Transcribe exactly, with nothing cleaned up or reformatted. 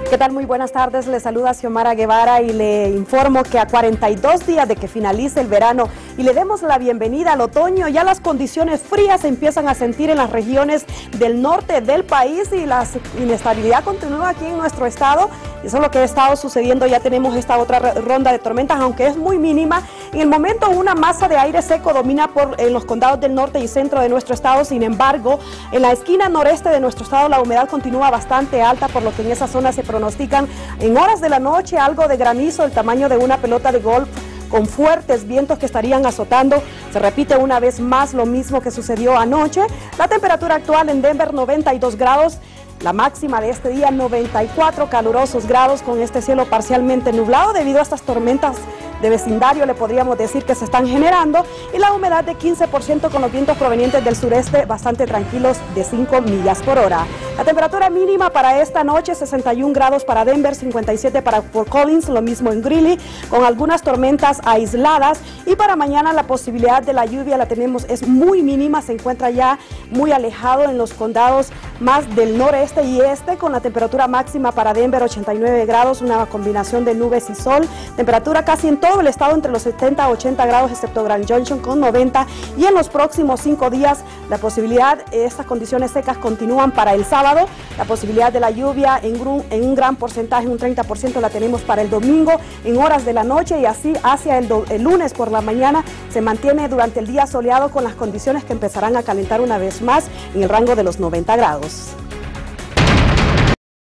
¿Qué tal? Muy buenas tardes, le saluda Xiomara Guevara y le informo que a cuarenta y dos días de que finalice el verano y le demos la bienvenida al otoño, ya las condiciones frías se empiezan a sentir en las regiones del norte del país y la inestabilidad continúa aquí en nuestro estado. Eso es lo que ha estado sucediendo, ya tenemos esta otra ronda de tormentas, aunque es muy mínima. En el momento una masa de aire seco domina por en los condados del norte y centro de nuestro estado, sin embargo, en la esquina noreste de nuestro estado la humedad continúa bastante alta, por lo que en esa zona se pronostican en horas de la noche algo de granizo del tamaño de una pelota de golf, con fuertes vientos que estarían azotando. Se repite una vez más lo mismo que sucedió anoche. La temperatura actual en Denver noventa y dos grados, la máxima de este día noventa y cuatro calurosos grados, con este cielo parcialmente nublado debido a estas tormentas de vecindario, le podríamos decir, que se están generando, y la humedad de quince por ciento con los vientos provenientes del sureste bastante tranquilos de cinco millas por hora. La temperatura mínima para esta noche sesenta y un grados para Denver, cincuenta y siete para Fort Collins, lo mismo en Greeley, con algunas tormentas aisladas, y para mañana la posibilidad de la lluvia la tenemos, es muy mínima, se encuentra ya muy alejado en los condados más del noreste y este, con la temperatura máxima para Denver ochenta y nueve grados, una combinación de nubes y sol, temperatura casi en todo el estado entre los setenta a ochenta grados, excepto Grand Junction con noventa, y en los próximos cinco días la posibilidad, estas condiciones secas continúan para el sábado, la posibilidad de la lluvia en un, en un gran porcentaje, un treinta por ciento la tenemos para el domingo en horas de la noche, y así hacia el, do, el lunes por la mañana se mantiene durante el día soleado, con las condiciones que empezarán a calentar una vez más en el rango de los noventa grados.